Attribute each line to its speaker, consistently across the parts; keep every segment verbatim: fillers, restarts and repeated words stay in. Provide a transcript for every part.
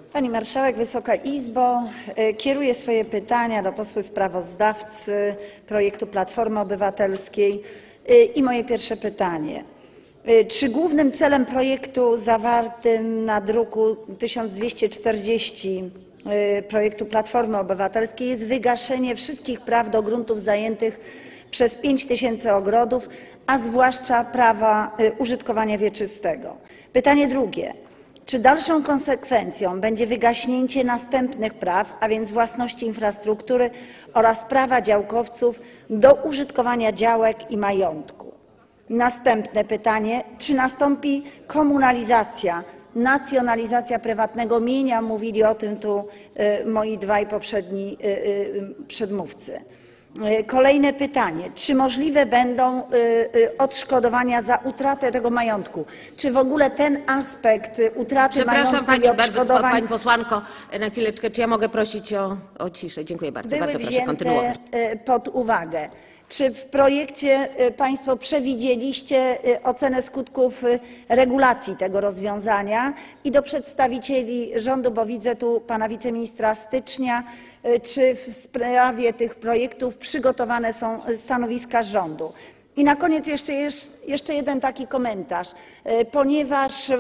Speaker 1: Pani Marszałek, Wysoka Izbo! Kieruję swoje pytania do posła sprawozdawcy projektu Platformy Obywatelskiej i moje pierwsze pytanie. Czy głównym celem projektu zawartym na druku tysiąc dwieście czterdzieści projektu Platformy Obywatelskiej jest wygaszenie wszystkich praw do gruntów zajętych przez pięć tysięcy ogrodów, a zwłaszcza prawa użytkowania wieczystego? Pytanie drugie. Czy dalszą konsekwencją będzie wygaśnięcie następnych praw, a więc własności infrastruktury oraz prawa działkowców do użytkowania działek i majątku? Następne pytanie. Czy nastąpi komunalizacja, nacjonalizacja prywatnego mienia? Mówili o tym tu moi dwaj poprzedni przedmówcy. Kolejne pytanie. Czy możliwe będą odszkodowania za utratę tego majątku? Czy w ogóle ten aspekt utraty majątku
Speaker 2: pani,
Speaker 1: i odszkodowań...
Speaker 2: bardzo, Pani posłanko, na chwileczkę. Czy ja mogę prosić o, o ciszę? Dziękuję bardzo.
Speaker 1: Były
Speaker 2: bardzo proszę
Speaker 1: wzięte
Speaker 2: kontynuować.
Speaker 1: pod uwagę. Czy w projekcie Państwo przewidzieliście ocenę skutków regulacji tego rozwiązania? I do przedstawicieli rządu, bo widzę tu pana wiceministra Stycznia, czy w sprawie tych projektów przygotowane są stanowiska rządu? I na koniec jeszcze, jeszcze jeden taki komentarz. Ponieważ,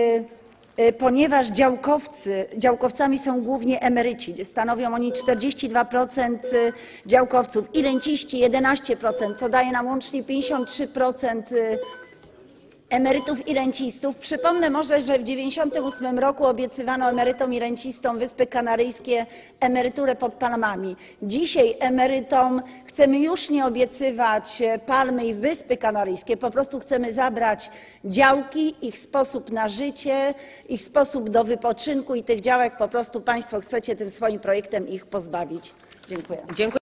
Speaker 1: ponieważ działkowcy, działkowcami są głównie emeryci, stanowią oni czterdzieści dwa procent działkowców i renciści jedenaście procent, co daje nam łącznie pięćdziesiąt trzy procent emerytów i rencistów. Przypomnę może, że w tysiąc dziewięćset dziewięćdziesiątym ósmym roku obiecywano emerytom i rencistom Wyspy Kanaryjskie emeryturę pod palmami. Dzisiaj emerytom chcemy już nie obiecywać palmy i Wyspy Kanaryjskie, po prostu chcemy zabrać działki, ich sposób na życie, ich sposób do wypoczynku i tych działek po prostu Państwo chcecie tym swoim projektem ich pozbawić. Dziękuję.
Speaker 2: Dziękuję.